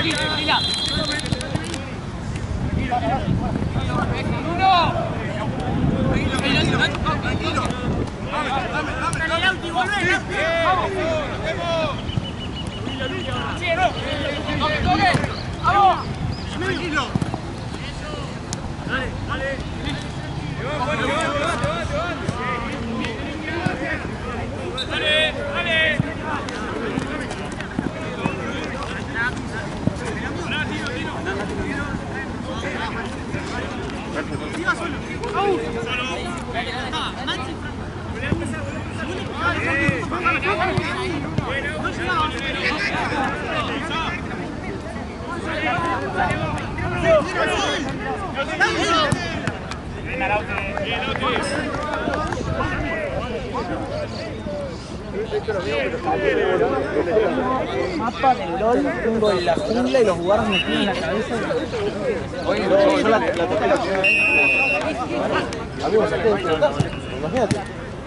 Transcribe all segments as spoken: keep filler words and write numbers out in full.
Mapa del LOL, tengo en la jungla y los guardas me tienen en la cabeza. Oye, yo la toqué la primera vez. Amigo, saqué de casa, imagínate.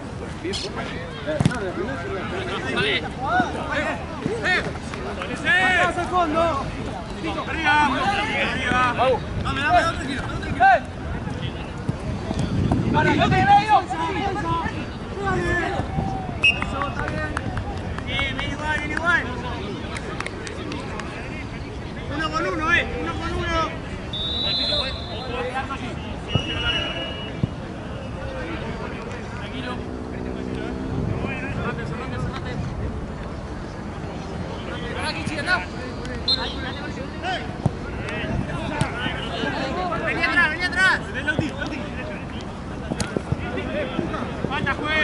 Vale. ¡Eh! ¡Pasa al fondo! ¡Arriba! ¡Arriba! ¡Vamos! ¡Dame, dame, dame! ¡Eh! ¡Para, no te medio! Bien, bien igual, bien igual. Uno con uno, eh. Uno con uno. Tranquilo. Cerrate, cerrate, cerrate. Ahora aquí, chica, acá. Vení atrás, vení atrás. Falta, juez.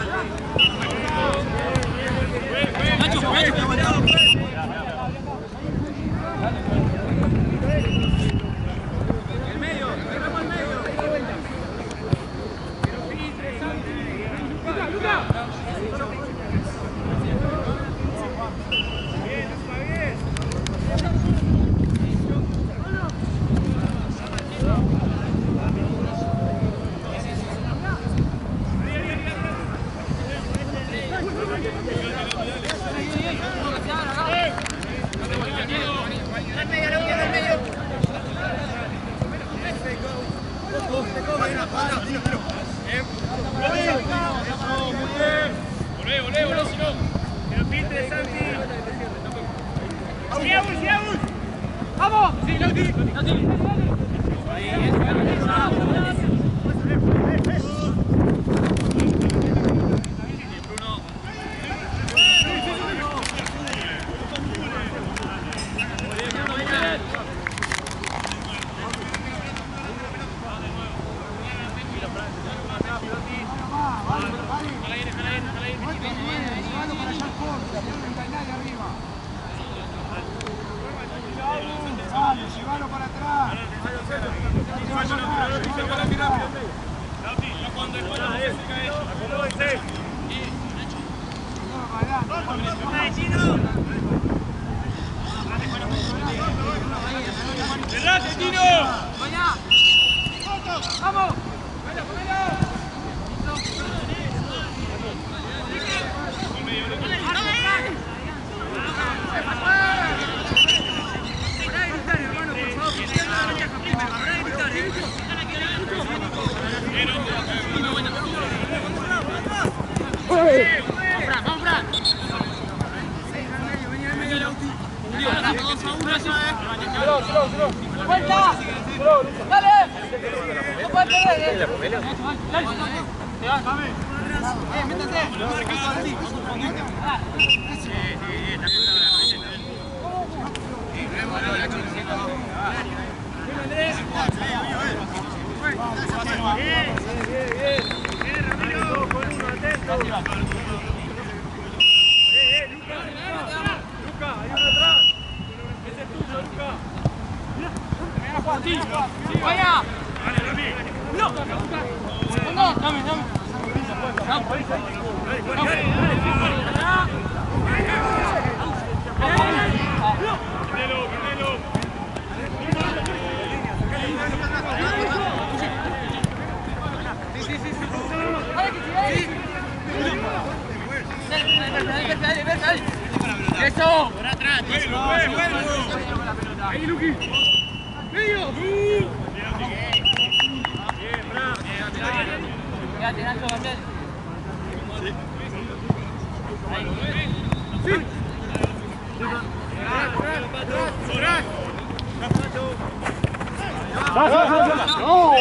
Nacho, Nacho, el medio, cerramos el medio. Luca, Luca. Bien, Luca, bien. ¡Vamos! ¡Sí, Lauti! ¡Lauti! Llevalo para atrás. ¡Cerrate, Tino! ¡Vamos! ¡Vuelta! ¡Dale! ¡No puedes perder, eh! ¡Dale! ¡Eh, métete! ¡Vaya! ¡No! ¡No! ¡Dame, dame! Sí, sí, sí, sí. Dale, dale, dale. ¡Eso! ¡Por atrás! ¡Eso! Ahí, Luqui. ¡Medio! Quédate, Nacho, cambiar. ¡Sí! ¡No!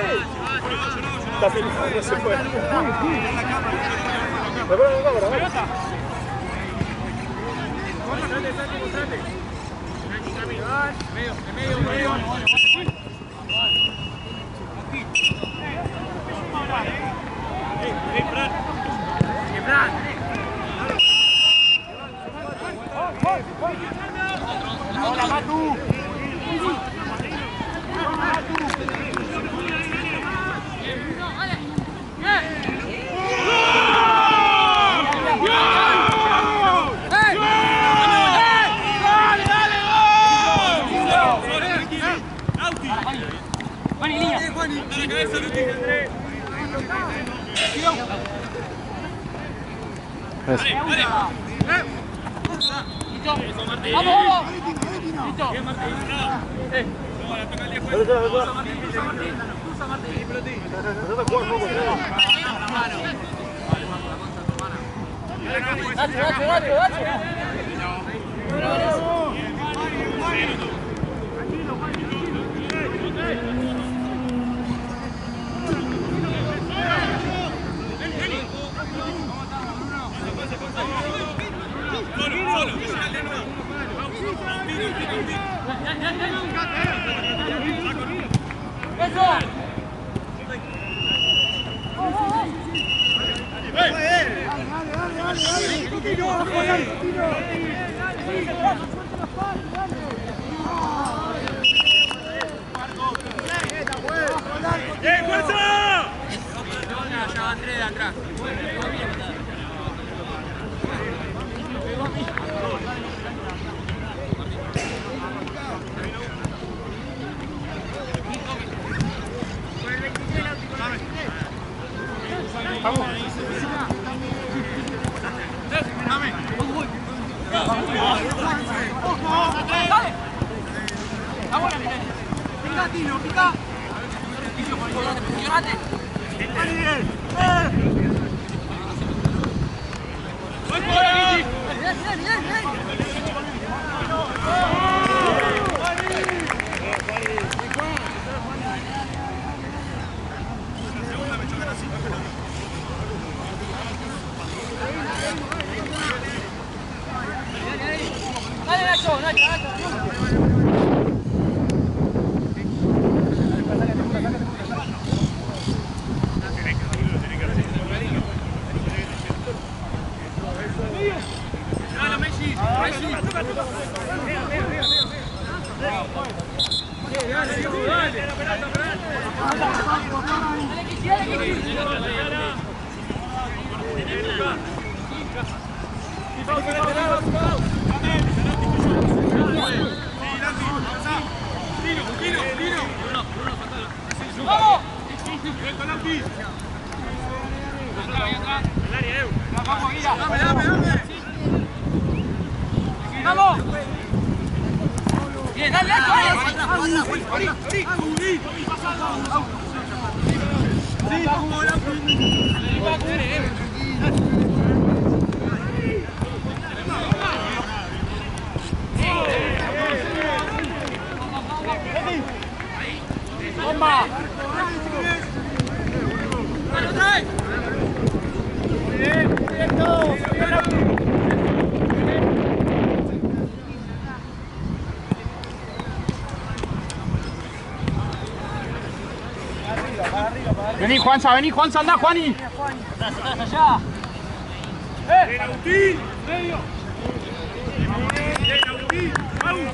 Casi no se puede. ¿Me ponen la cámara? ¡Pelota! Medio, medio, medio. ¡Eh, Fran! ¡Eh, Fran! ¡Ahora, Matu! Juan y línea. Juan, a la cabeza, Luqui. Dale, dale. Listo. Vamos, vamos. Listo. Bien, Martín. Eh. No, la toca el diez. ¿Dónde está la Cruza, Martín. Cruza, Martín. Cruza, Martín. Pelotín. Nosotros jugamos poco, ¿no? Nacho, Nacho, Nacho, Nacho. Solo, solo, que llega el de nuevo. Tiro, tiro, tiro. ¡Eso! ¡Bien, fuerza! Ya va tres de atrás. Vamos. ¡Dale! ¡Ahora, Miguel! ¡Pica, Tino, pica! ¡Posicionate! ¡Voy por ahí! ¡Bien, bien, bien, bien! ¡Dale, Nacho, Nacho, Nacho! ¡Dale, Messi! ¡Messi! ¡Dale, Kiki, dale, Kiki! ¡Vamos! ¡Vamos, Guilla! ¡Dame, dame, dame! ¡Vamos! ¡Bien, dale, Nacho, dale! ¡Sí, vamos, ¡Bomba! Vení, Juanza, vení, Juanza, anda, Juani. ¡Atrás, atrás, allá! ¡Eh! ¡Agustín! ¡Medio! ¡Bien, Agustín! ¡Vamos!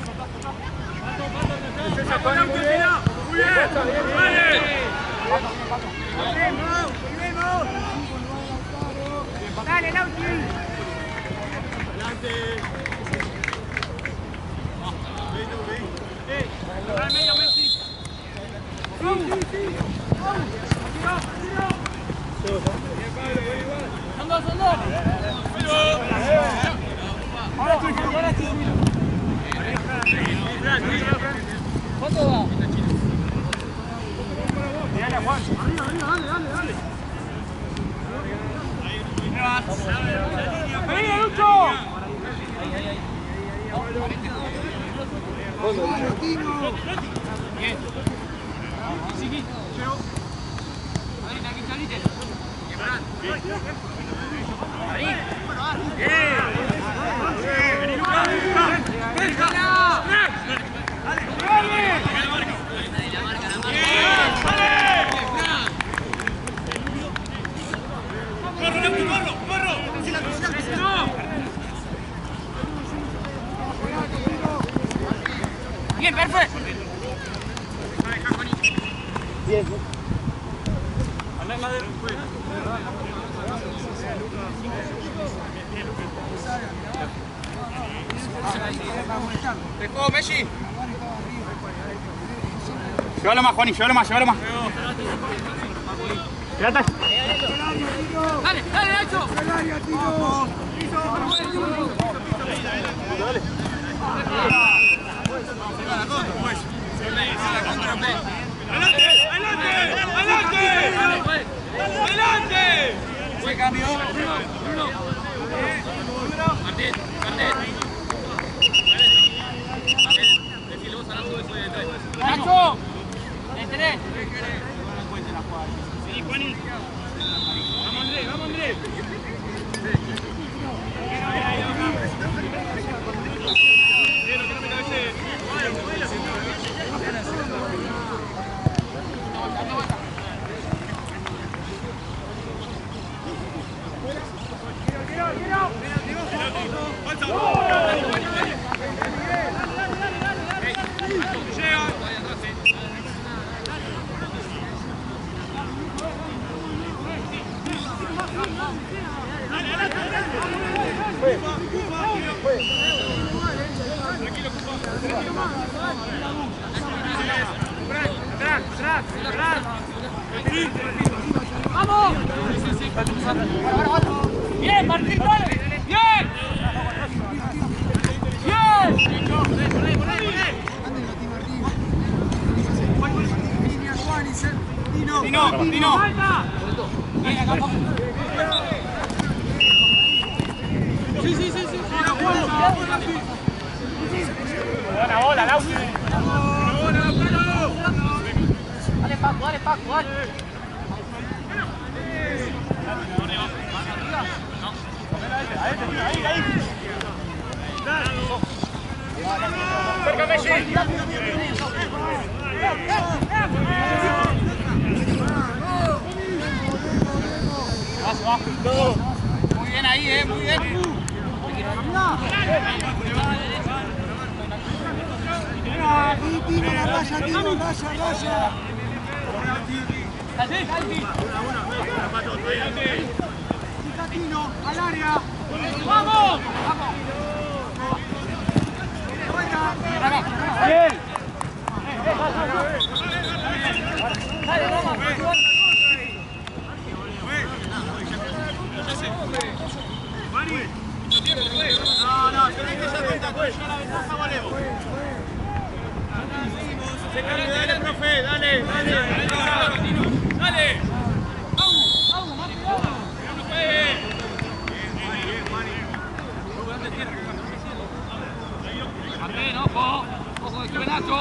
¡Esa con Agustín, mira! ¡Muy bien! ¡Vale! ¡Dale, Lauti! ¡Adelante! ¡Eh! ¡Al medio, Messi! ¡Sí, sí, sí! ¡Vamos! ¡Tira, tira! ¡Bien, Pablo! ¡Bien, igual! ¡Son dos, son dos! ¡Pero! Ahora sí, ahora sí. Dale a Juan. Arriba, arriba, dale, dale, dale. ¡Vení, Lucho! Bien. Sigue. Ahorita, aquí, salite. Ahí. Bien. Vení, Lucas. Bien, perfecto. Bien. Andá en madera. Dejó, Messi. Llévalo más, Juani, llévalo más, llévalo más. Quédate. Dale, dale, Nacho. Dale. ¡Adelante! ¡Adelante! ¡Adelante! ¡Adelante! Buen cambio. Bruno. Martín, Martín. Nacho. Detené. Sí, Juani. Vamos, Andrés, vamos, Andrés. ¡Vamos! ¡Bien, Martín, dale! ¡Bien! ¡Bien! Dino, Dino. Sí, sí, sí, sí. Buena bola, Lauti. Dale, Paco, dale, Paco, dale. Ahí, ahí. Cerca, Messi. Vas, vas. Muy bien ahí, eh, muy bien. Tino, la raya, Tino, raya, raya. Salí, salí. Tino, al área. ¡Vamos! ¡Vamos! Bien. Dale, vamos. No, no, tenés que ser cuenta, pues ya la ventaja valemos. Se cambia, dale, profe, dale, dale. Dale. Vamos, vamos, más cuidado. No puede. Martín, ojo. Ojo de que Nacho.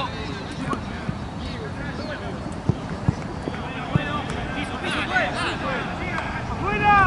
¡Afuera!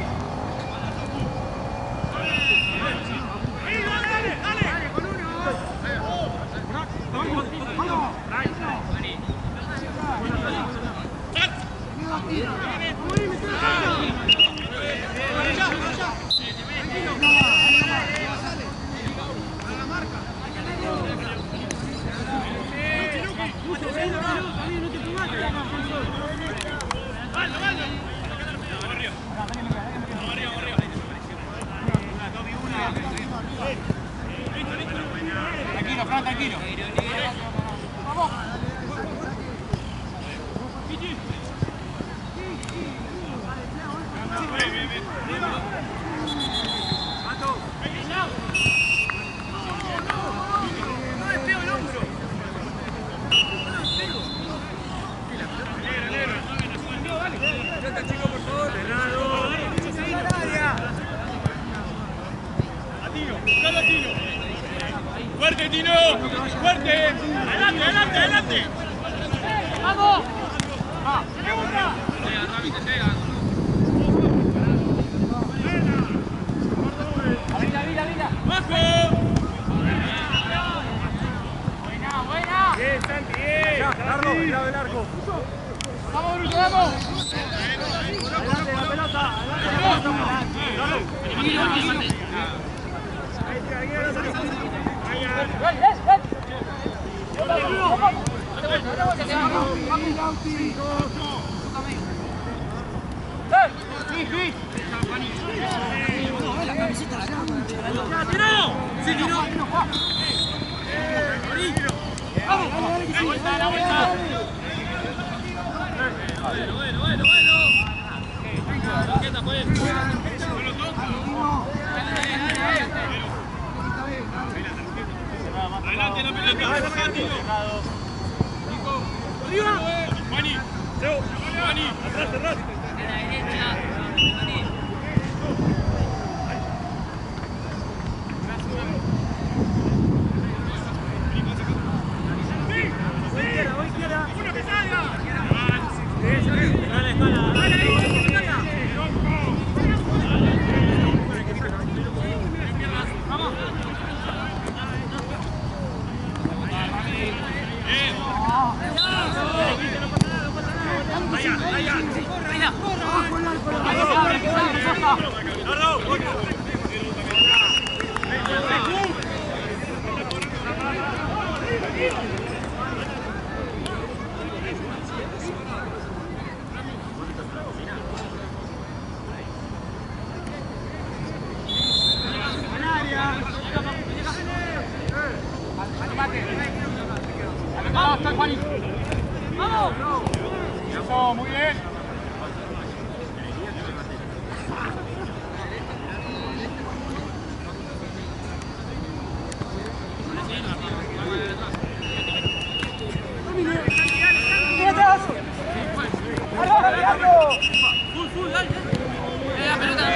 Tranquilo, Fran, tranquilo. Vamos. ¡Fuerte! ¡Adelante, adelante, adelante! ¡Vamos! ¡Vida, vida, vida! ¡Bajo! ¡Buena, buena! Bien, Santi, bien. Largo, cuidado del arco. ¡Vamos, Bruto, vamos! Adelante la pelota, adelante la pelota. Mira, mira. Bueno, bueno, bueno, bueno. Quieta, pues. Adelante la pelota, Santi. Arriba. Juani, Seo, Juani, atrás, atrás. A la derecha. Una que salga. Dale, dale. Dale ahí, vamos. ¡Vamos! Eso, muy bien. Full, full, dale. Eh, la pelota.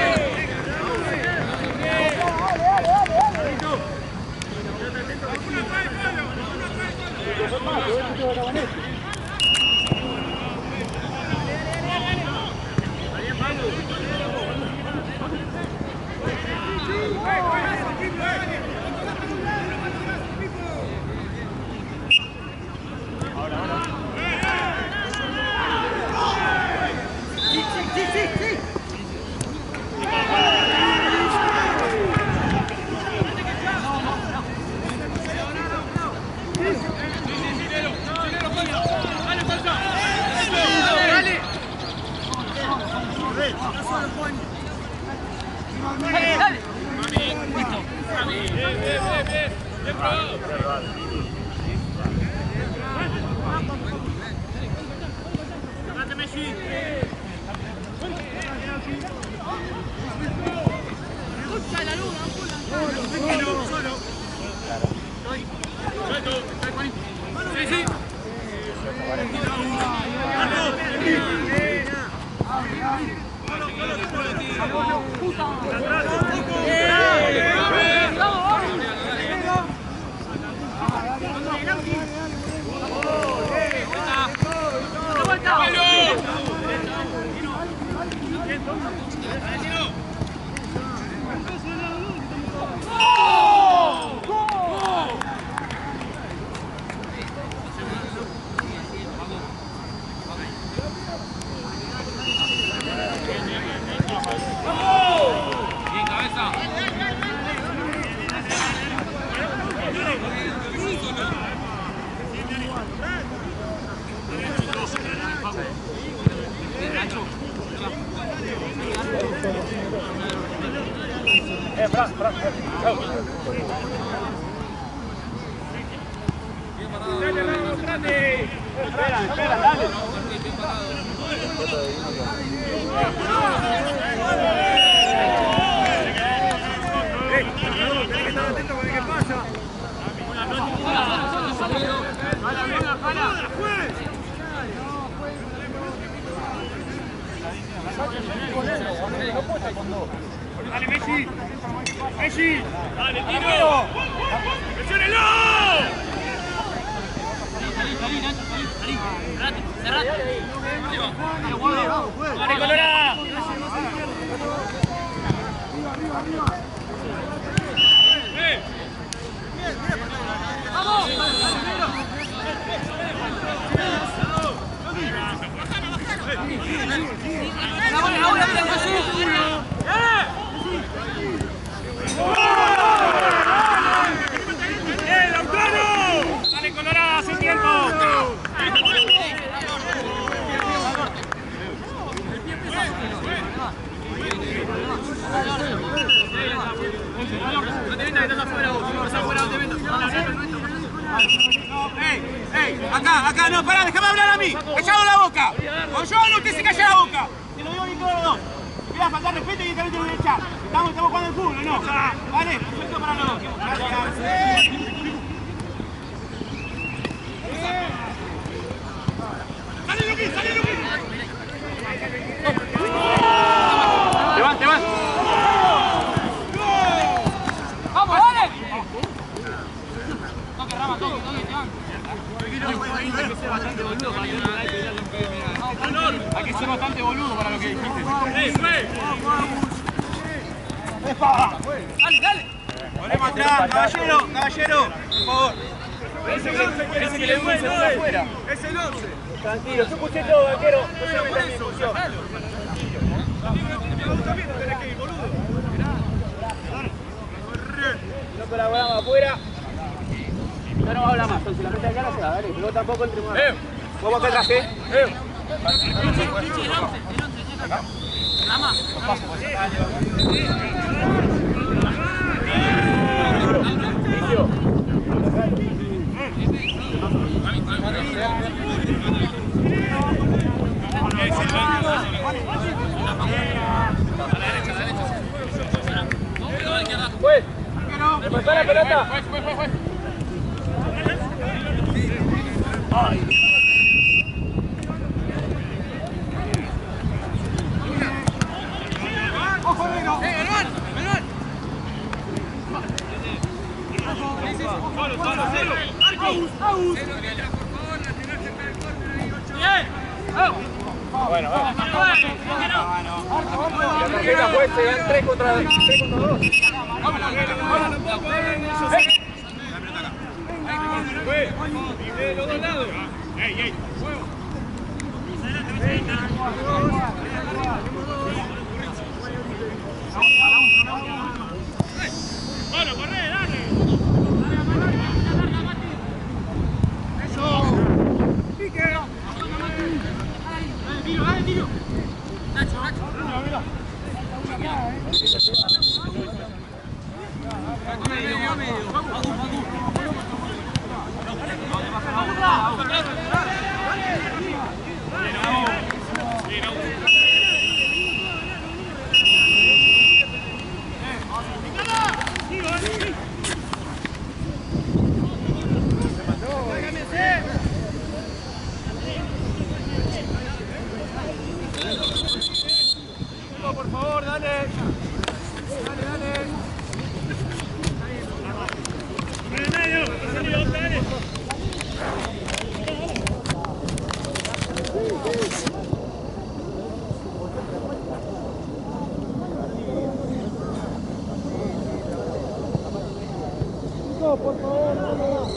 Dale, dale. Listo. Bien, bien, bien, bien. Bien probado. Adelante, Messi. Escucha la luna, Tranquilo, solo. Suelto. Sí, sí. Bien, cabeza. Eh, Fran, Fran, Fran. Dale, vamos, trate. Espera, espera, dale. Eh, tenés que estar atento con el que pasa. No puede estar con dos. Dale, Messi. Messi. Dale, tiro. ¡Presiónelo! Salí, salí, Nacho, salí, salí. Cerrate, cerrate. Ahí va. ¡Dale, Colorado! ¡Eh! ¡Vamos! ¡Ahora, ahora, ¡Eh, Lautaro! Dale, Colorado, hace tiempo. No te vendas que estás afuera vos, si no estás afuera no te vendas. ¡Ey! ¡Ey! Acá, acá, no, pará, déjame hablar a mí. Callado la boca. Con yo hablo, usted se calla la boca. Te lo digo bien claro los dos. Si quieres faltar respeto, y también te lo voy a echar. Estamos, estamos jugando al fútbol, ¿no? Vale, perfecto para los dos. Gracias. ¡Salí, Luqui! ¡Salí, Luqui! Te vas, te vas. ¡Vamos, dale! Toque, Rama, toque, toque, te van. Hay que ser bastante boludo para lo que dijiste. ¡Eh, fue! Dale, dale. Ponemos atrás, caballero, caballero, por favor. Ese que le fue, no es. Es el once. Tranquilo, yo escuché todo, vaquero. No se metan en discusión. No colaboramos afuera. Ya no va a hablar más, si la mete acá no se va, dale. Luego tampoco entremos. ¡Eh! Vamos acá atrás, eh. ¡Eh! Pichi, Pichi, el once, el once, acá. Rama. Pues, ¿me pasó la pelota? Fue, fue, fue, fue. ¡Solo, solo, cero! ¡Arcos! ¡Aus! Bien. Bueno, vamos. La tarjeta fue, se dan tres contra dos. ¡Fue! ¡Y de los dos lados! ¡Ey, ey! ¡Bueno, corre, dale! Tiro, dale, tiro. Nacho, Nacho. Medio, medio. Vamos, vamos. Por favor, dale. Dale, dale. ¡En el medio! ¡Salió, dale! No, por favor, dale.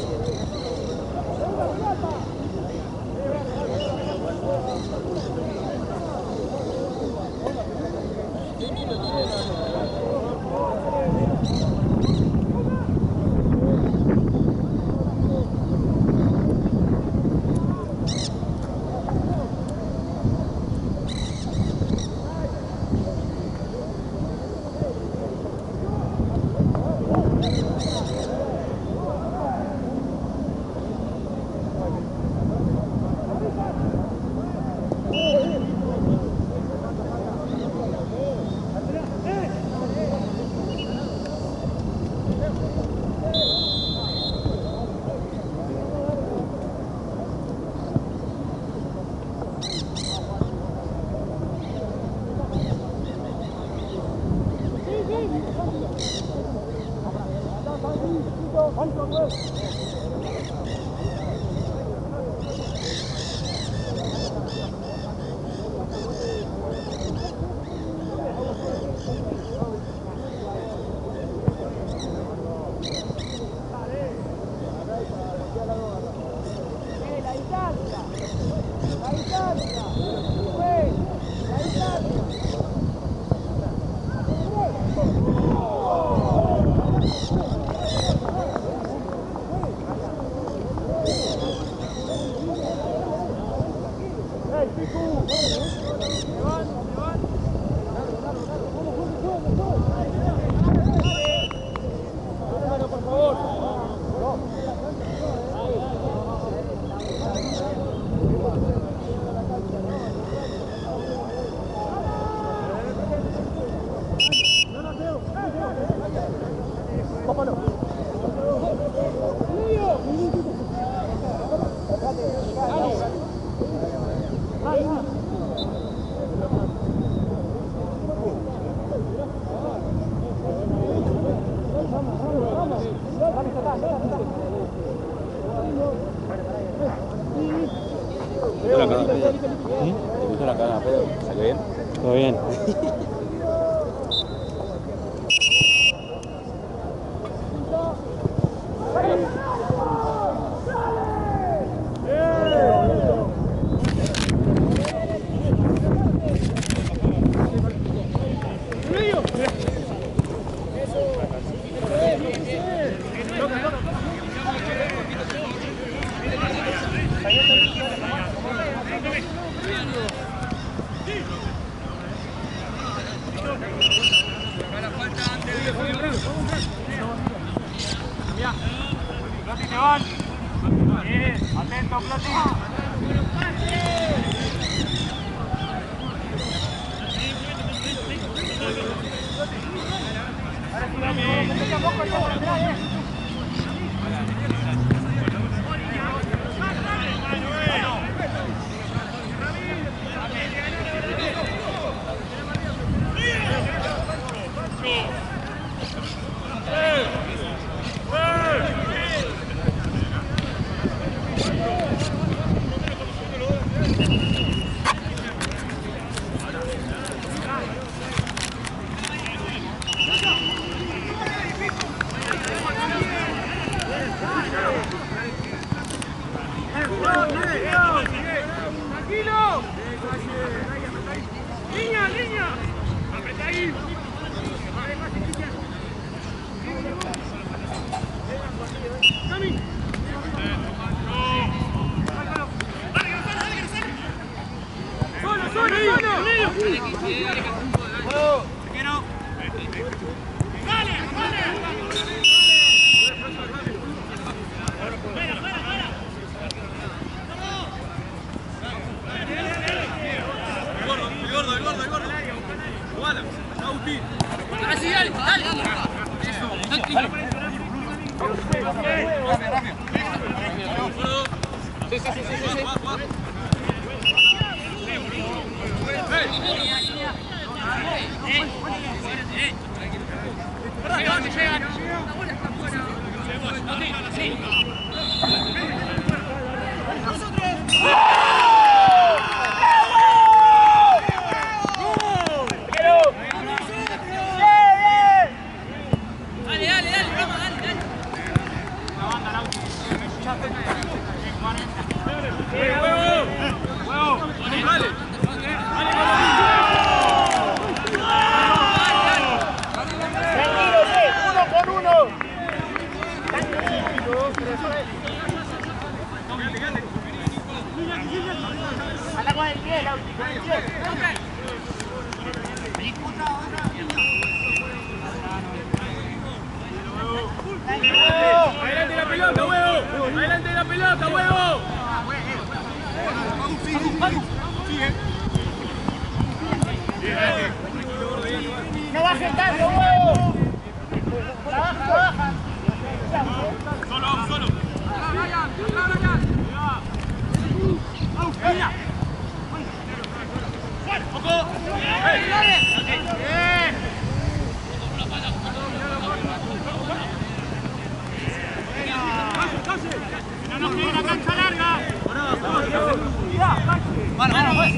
¿Te gustó la cadena, Pedro? ¿Salió bien? Todo bien. Plati se van. Bien, atento, Plati. ¡Tranquilo! ¡Línea, línea! ¡Apretá ahí! ¡Cami! ¡Solo, solo, solo! Quiero. ¡Dale, dale! El gordo, el gordo, el gordo, el gordo. Iguala, Agustín. Ahora sí, dale, dale. Eso, tranquilo. Rápido, rápido. Sí, sí, sí, sí, sí. Juega, juega. Llegan, llegan. La bola está fuera. Sí. Dale, dale, dale, vamos, dale, dale. ¡Huevo! ¡Huevo! ¡Dale! ¡Adelante la pelota, huevo! ¡Adelante la pelota, huevo! ¡No bajes tanto, huevo! ¡Trabaja, trabaja! Solo, solo. ¡No nos quede una cancha larga! Mano, mano, pues.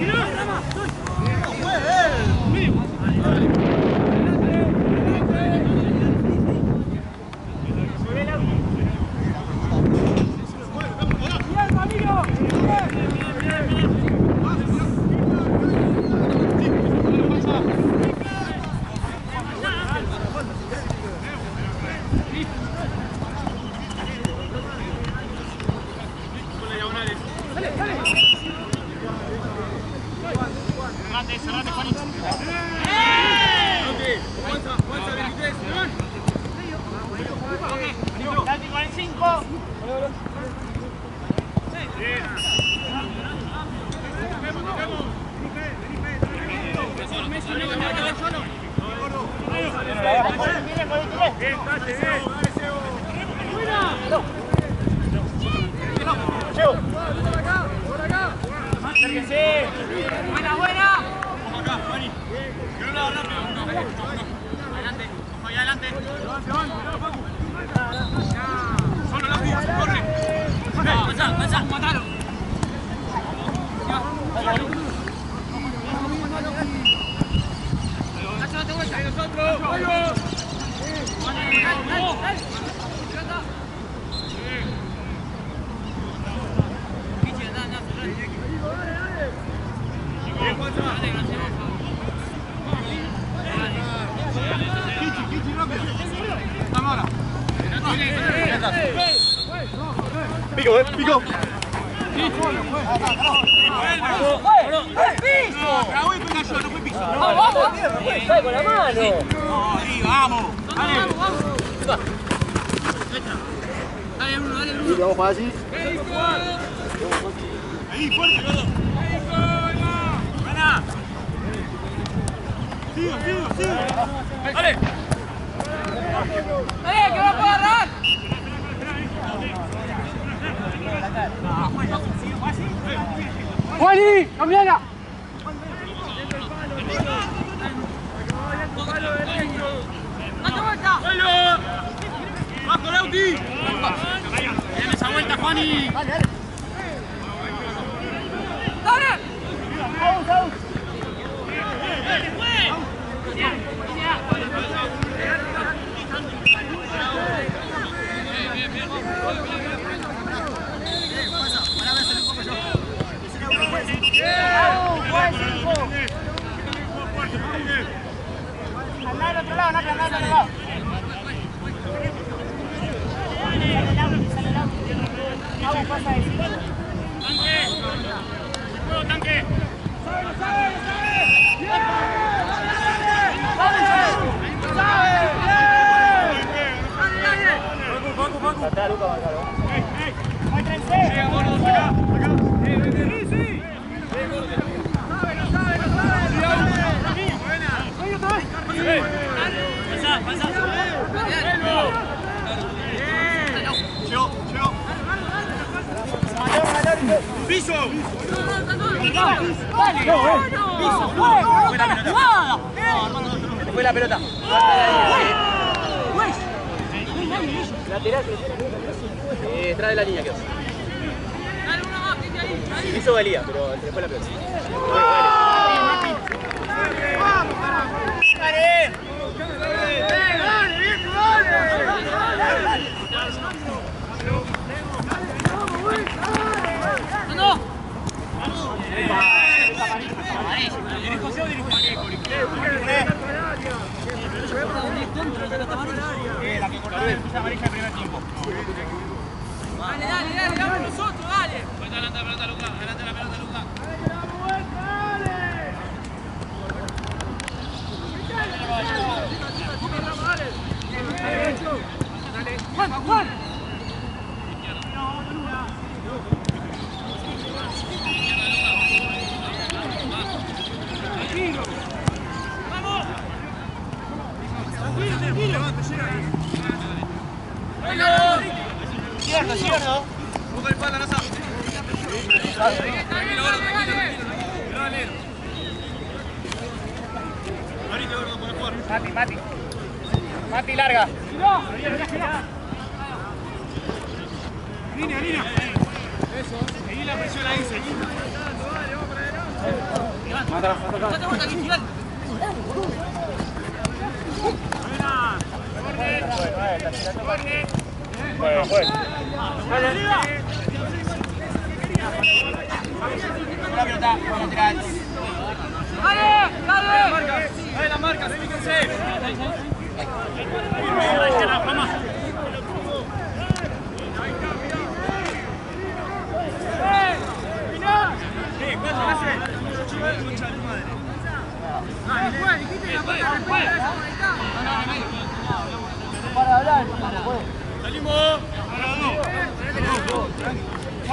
¡Bien, Ramiro! ¡Bien! cerrate, Juanito. Date con el cinco. Buena, buena. Adelante, ojo ahí adelante. Solo la vida, corre. Pasa, pasa, matalo. Nacho, date vuelta. ¡Nosotros! ¡Vamos! Dale, dale, dale. Piche, dale, dale. ¡Bien, Juanza! Dale, gracias. Kichi, Kichi, rápido. Vamos ahora. Pico, eh, pico. Bravo y pega yo, no fue piso. Vamos, vamos. Sale con la mano. No, ahí, vamos. Dale. Vamos, vamos. Dale, Bruno, dale, Bruno. Vamos a jugar así. Ahí, fuerte, los dos. Buena. Sigo, sigo, sigo. Dale. Dale, que va a agarrar. ¡Juani! ¡Cambiala! Date vuelta. ¡Bueno! ¡Bajo, Lauti! Bien esa vuelta, Juani. Dale. Andá al otro lado, andá al otro lado. Vamos, pasa de cinco. ¡Tanque! ¡Tanque! ¡Facu, Facu! Atrás, Luca, marcalo. ¡Llega, gordo! ¡Acá! ¡Acá! ¡Sí, sí! Pasa, pasa. Llegó, llegó. ¡Piso! Dale. Piso. Buena jugada. Fue la pelota. Pues. Lateral, eh, detrás de la línea quedó. Dale una más, que ahí. Ahí. Hizo valía, pero se le fue la pelota. ¡Dale! No, no. Dirijo yo, dirijo. Eh, la que cortó la pisa amarilla el primer tiempo. Dale, dale, dale, vamos nosotros, dale. Adelante la pelota, Luca. Adelante la pelota, Luca. Juan, Juan. ¡Vamos! Izquierdo, izquierdo. Busca el espalda, Nasa. Tranquilo, gordo, tranquilo, tranquilo. Dale. Marito, gordo, para jugar. Mati, Mati. Mati, larga. Línea, línea. Eso. Seguí la presión ahí, seguí. Date vuelta, Guichi, dale. Bueno, bueno. Una pelota, lateral. Dale, dale. Dale la marca, fíjense. Vamos. Sí, ¿cuánto hace? Concha de tu madre.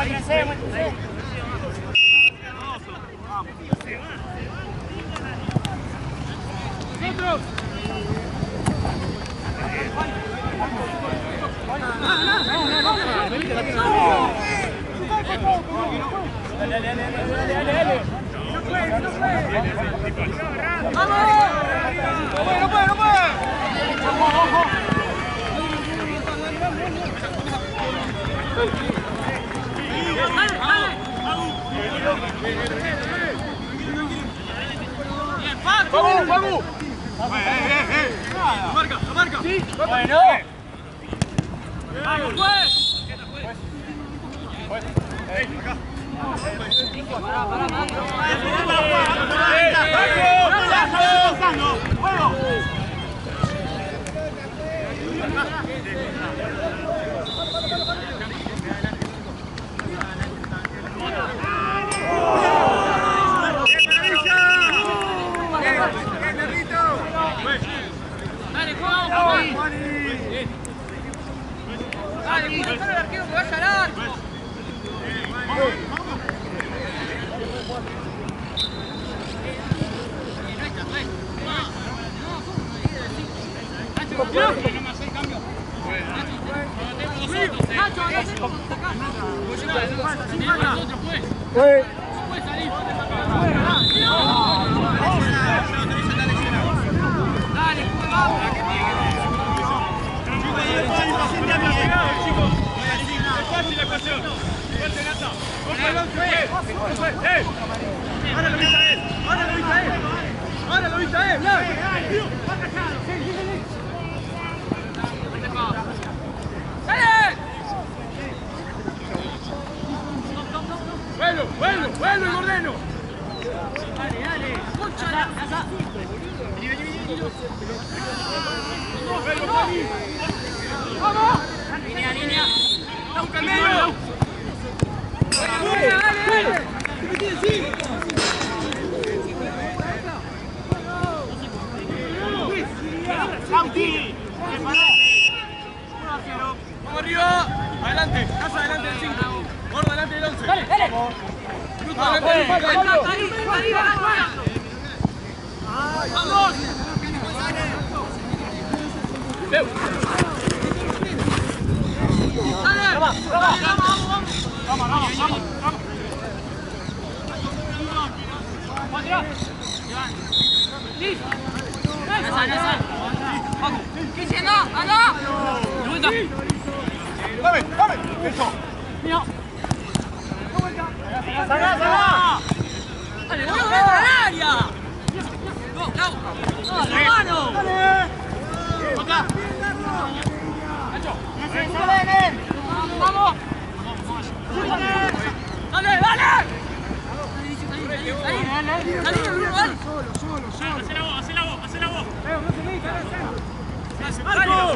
Muéstrense, muéstrense. ¡Nosotros! Dale, dale, dale, dale, dale, dale. ¡No puede, no puede! ¡Vamos! ¡No puede, no puede, no puede! ¡Ojo, ojo! ¡Vamos, vamos! ¡Marca, la marca! Sí, bueno. ¡Vamos, pues! Acá. ¡Dale, Juan! ¡Dale, busca al arquero que vaya al arco! ¡Ahora lo viste a él! ¡Ahora lo viste a él! ¡Ahora lo viste a él! ¡Dale! ¡Bueno, bueno, bueno el Gordeno! ¡Dale, dale! ¡Escúchala! ¡Vamos! ¡Línea, línea! ¡Busca el medio! ¡Dale, dale! ¡Sauti! ¡Vamos arriba! ¡Adelante! ¡Casa adelante del cinco! ¡Gordo adelante del once! ¡Dale, dale! ¡Bruto adelante del cinco! ¡Arriba, arriba! ¡Vamos! ¡Veo! ¡Dale! ¡Vamos, vamos, vamos! ¡Vamos, vamos, vamos! ¡Vamos, tirar! ¡Listo! ¡Esa, esa! ¡Vamos! ¿Qué hicieron? ¡Anda! ¡De vuelta! ¡Dame, dame! ¡Eso! ¡Mira! ¡Salá, salá! ¡Dale, voy a volver para el área! ¡No, no! ¡No, hermano! ¡Dale! ¡Acá! ¡Vamos! ¡Dale, dale! ¡Dale, Bruno, dale! Hacé la voz, hacé la voz, hacé la voz. ¡Marco!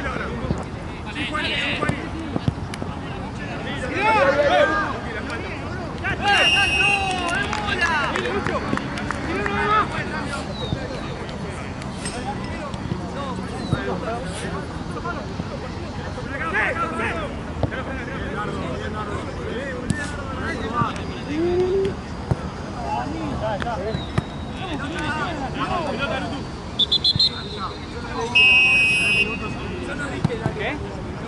¿Qué?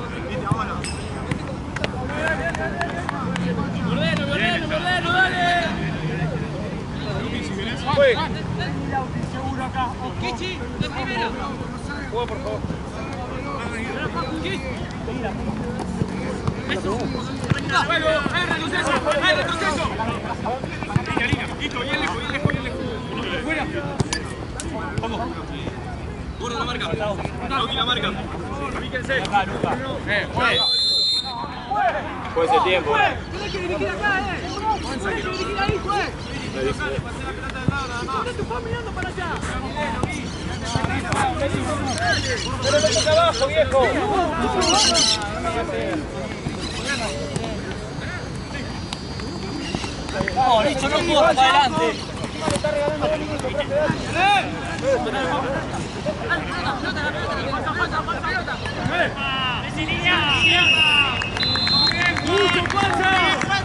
¡Gordeno, Gordeno, Gordeno, dale! Fue. ¡Kichi, de primera! Juega, por favor. ¡Juego! ¡Eh, retroceso! ¡Eh, retroceso! Línea, línea. Listo, bien lejos, bien lejos, bien lejos. Fuera. Vamos. Gordo la marca. Aquí la marca. Ubíquense. Eh, juega. Fue ese tiempo. Tienes que dirigir acá, eh. Tienes que dirigir ahí, juez. ¿Dónde tú estás mirando para allá? Pero me toca abajo, viejo. No, Licho, no corra para adelante. ¡Ese línea! ¡Línea! ¡Licho, pasa!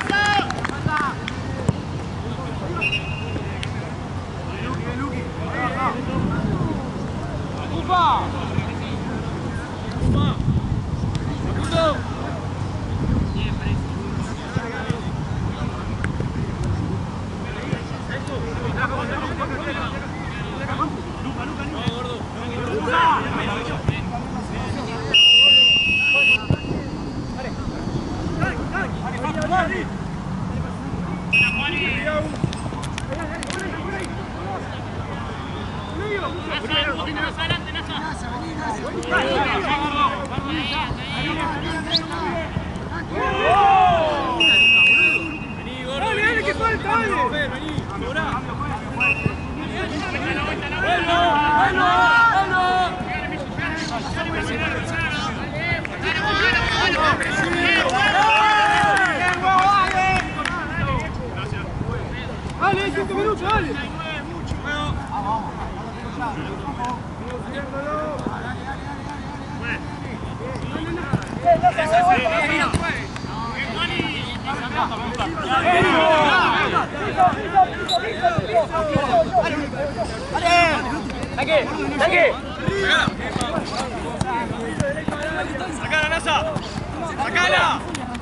Dale, cinco minutos, dale. ¡Saque! ¡Saque! ¡Sacala, Nasa! ¡Sacala!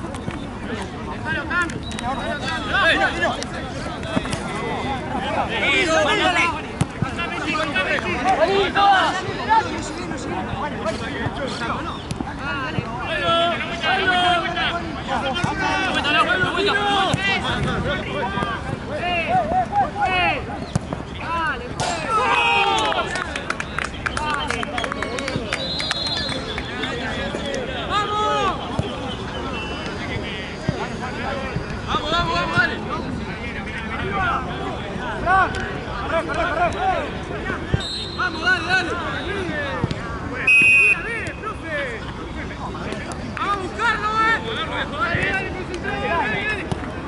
¡Vamos, vamos, vamos, dale! ¡Vamos, dale, dale! ¡Mira, bien, profe! ¡Vamos a buscarlo, eh! ¡Dale, dale, concentrado! ¡Dale, dale!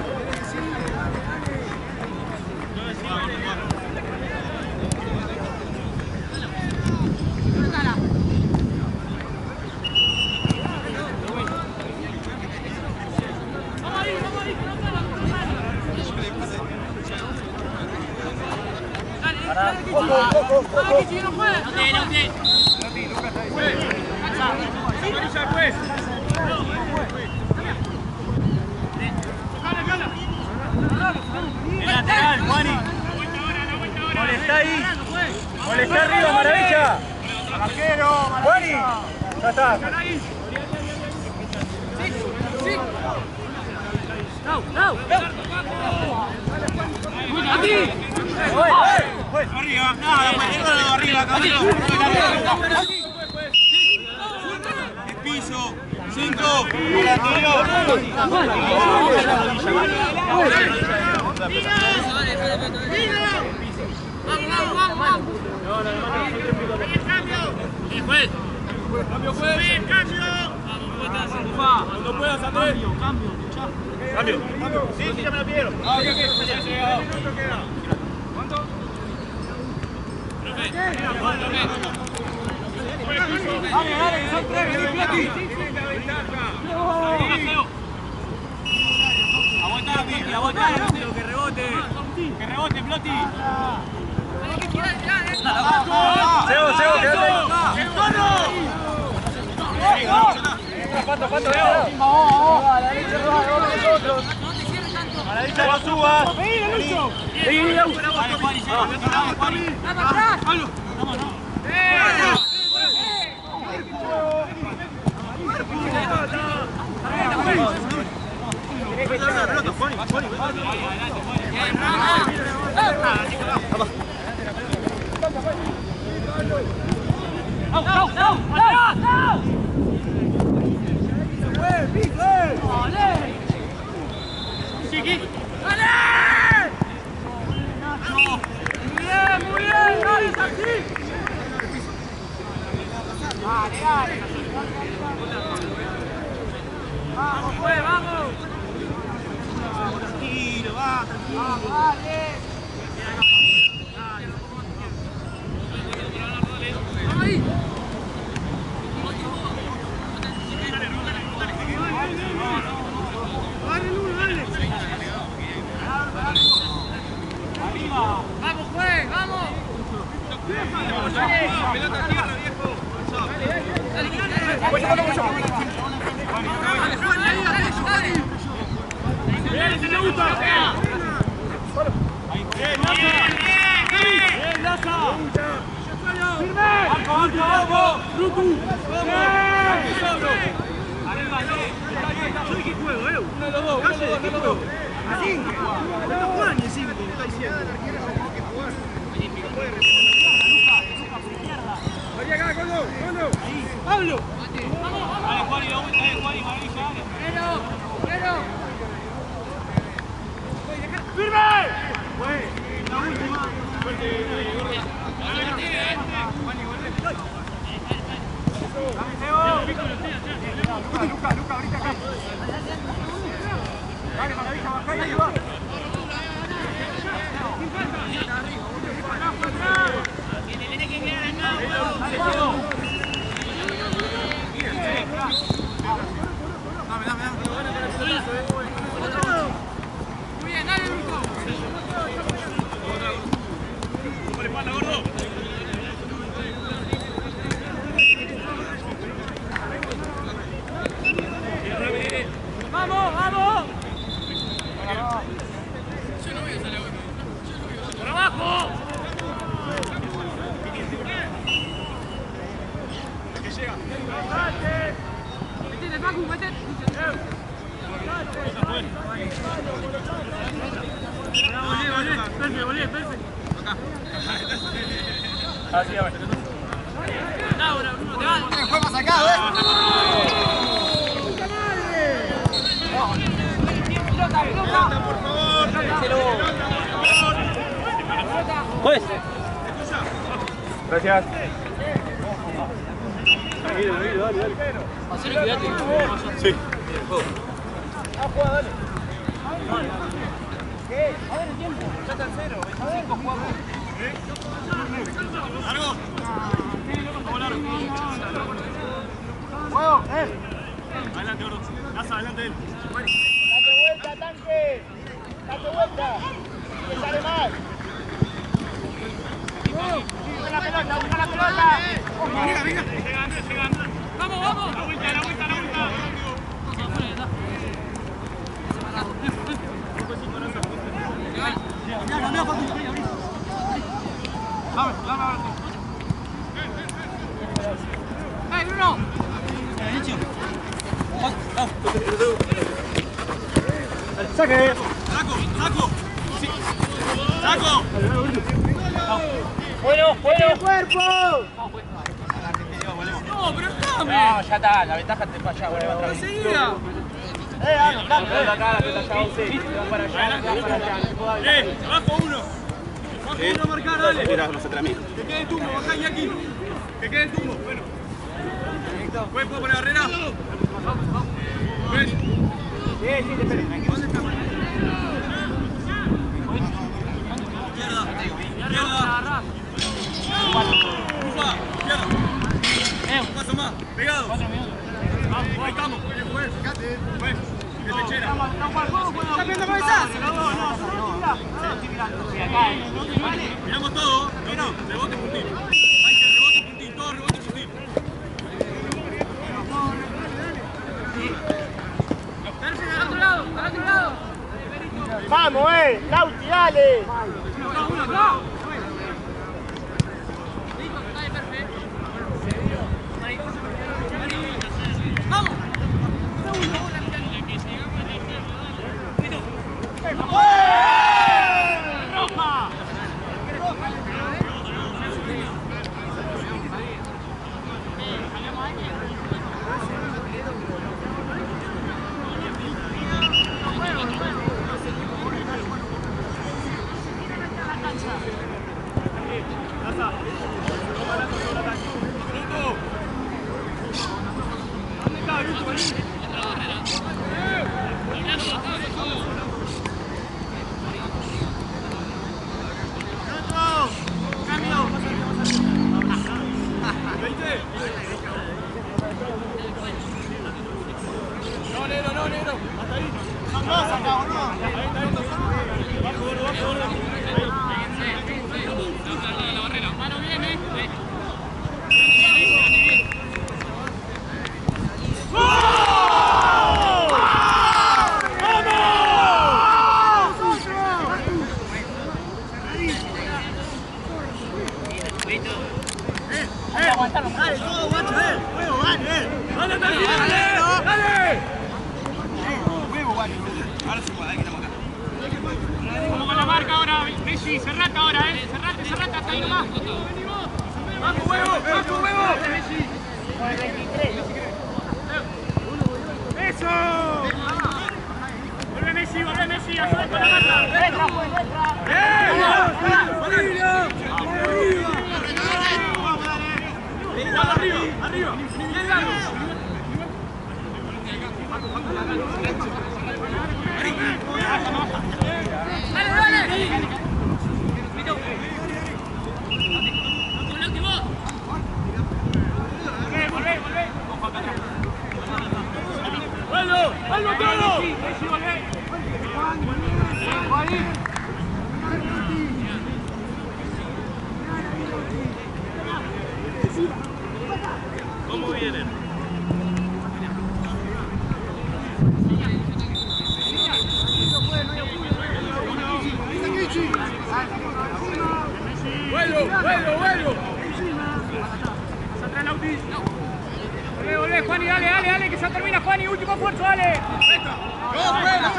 Molestá ahí. Molestá arriba, maravilla. Arquero, maravilla. Ya está. Arriba, nada, para arriba, cabrón. El piso, cinco, el anterior. ¡Vamos, vamos, vamos, vamos! No, no, no. ¡Bien, cambio! ¡Bien, juez! ¡Cambio, juez! ¡Bien, cambio! ¡Vamos, cuando puedas, Andrés! ¡Cambio, cambio! Cambio, cambio. Sí, sí, ya me lo pidieron. Ah, ok, ok. ¿Cuánto? Dale, dale, que son tres, vení, Ploti. Aguantá, Ploti, aguantá, que rebote. Que rebote, Ploti. Sebo, Sebo, quédate ahí. ¡El corro! Pato, pato, vamos. A la derecha, nosotros. A la derecha, no subas. ¡Vení, Lucho! Vení, Lucho. Dale, Juani, vamos, Juani. ¡Vamos atrás! ¡Vamos, vamos! ¡Eh! Tenés que echar la pelota, Juani, Juani. ¡No, no, no! ¡No, no! ¡Dale! ¡Chiqui! ¡Dale! ¡Muy bien, muy bien! ¡Dale, Santi! ¡Dale, dale! ¡Vamos, pues, vamos! Tranquilo, va, tranquilo. ¡Vamos, dale! ¡Vamos ahí! ¡Vamos, juez! ¡Vamos! Pelota a tierra, viejo. ¡Bien, si te gusta! Bien, Laza. ¡Firme! ¡Arco, arco, arco! ¡Rutu! ¡Vamos! ¡Arriba, Yo dije juego, eh. Uno de los dos, uno de los dos, uno de los dos. Cinco. No juegan ni cinco, está diciendo. María acá, Condo, Condo. Ahí. Pablo. Dale, Juan y la vuelta, dale, Juan y Maravilla, dale. Pero, pero. ¡Firme! Güey, la última. Suerte, gordo. Luca, Luca, ahorita acá. Dale, Maravilla, bajá y ahí va. Tiene que quedar acá. Dale, Juan. Dame, dame, dame. Muy bien, dale, Bruto. Vale, espalda, gordo. ¡Vamos, vamos! ¡Por abajo! Que llega. ¡Metete, Facu, metete! Volé, volé. Perfecto, volé, perfecto. Acá. Así, a ver. Ahora, Bruno, te vas. Fue más acá, ¿ves? ¡Pelota, pelota! Por favor. Pues. Gracias. Hacele, cuidate. Sí. Largo. Vamos largo. ¡Juego! ¡Eh! Adelante, gordo. Laza, adelante él. ¡Date vuelta, tanque! ¡Date vuelta! ¡Que sale mal! ¡Busca la pelota, busca la pelota! Venga, venga. Llegan, llegan. ¡Vamos, vamos! La vuelta, la vuelta, la vuelta. Dame, dame, dame. ¡Hey, Bruno! ¡Saque! Saco, saco. Sí. Saco. ¡Bueno, bueno! ¡Cuerpo! ¡No, pero dame! No, ya está, la ventaja te falla, vuelve atrás. ¡Enseguida! ¡Eh, anda, dale! acá, la pelota ya once. Se va para allá, se va para allá. No puedo hablar. Eh, abajo uno. Abajo uno a marcar, dale. Mira, nosotros a mí. Que quede el tumbo, bajá y aquí. Que quede el tumbo, bueno. ¿Puedes poner barrera? ¿Ves? Sí, sí, te espero. ¿Dónde está? Izquierda. Izquierda. Ufa, izquierda. Un paso más, pegado. Ahí estamos, pues. Pues, que pechera. ¿Está viendo cabezazo? No, no, no. Miramos todo. No, no, rebote puntín. Hay que rebote puntín, todo rebote puntín. ¡Al otro lado! ¡Al otro lado! ¡Vamos, eh! ¡Lauti, dale! ¡No, uno, no! Listo, dale, perfecto. ¡Vamos! ¡Roja! ahora, Messi, cerrate ahora, eh. Cerrate, cerrate, hasta ahí nomás. ¡Vamos, huevo! ¡Vamos, huevo! ¡Eso! ¡Vuelve Messi, vuelve Messi! ¡Ayuda con la marca! ¡Letra, pues, letra! ¡Arriba! ¡Arriba! ¡Arriba! ¡Bien largo! ¡Dale, dale! ¡Volvé, volvé, volvé! ¡Vuelvo! ¡Vuelvo todo! ¡Messi, volvé! ¿Cómo vienen? ¡Vuelo, vuelo, vuelo! ¡Atrás, Lauti! ¡Volvé, volvé, Juani! ¡Dale, dale, dale! ¡Que ya termina, Juani! ¡Último esfuerzo, dale! ¡No,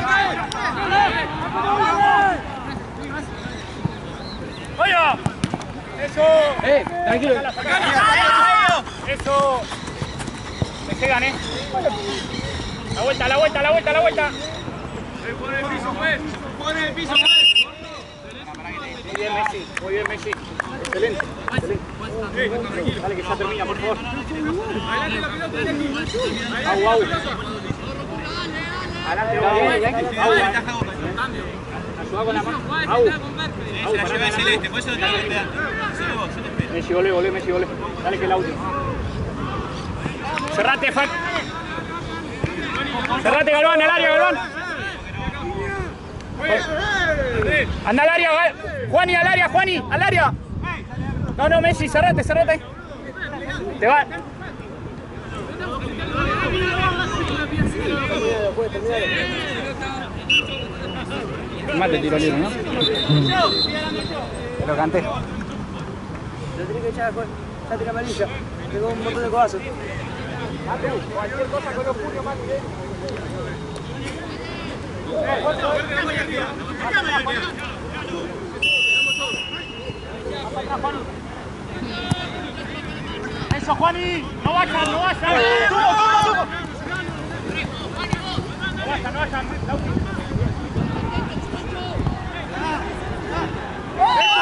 ¡Vaya! ¡Eso! ¡Eh! Tranquilo. ¡Eso! Me llegan, ¿eh? La vuelta, la vuelta, la vuelta, la vuelta. ¡Pon el piso, pues! ¡Pon el piso, pues! Muy bien, Messi. Muy bien, Messi. Excelente. Excelente. Dale, que ya termina, por favor. Adelante la pelota, Au, au. Adelante, au. Ayuda con la mano. Au. Se la lleva Celeste, por eso te da. Messi, volvé, volvé, Messi, volvé. Dale que el audio. Cerrate, Juan. Cerrate, Galván, al área, Galván. Anda al área, Juani, al área, Juani, al área. No, no, Messi, cerrate, cerrate. Te va. Mate tiro libre, ¿no? Te lo canté. Lo tenés que echar, ya tiene amarilla. Pegó un montón de codazos. Cualquier cosa con los puños, Mati, ¿eh? Eso, Juani, no vayan, no vayan. No vayan, no vayan.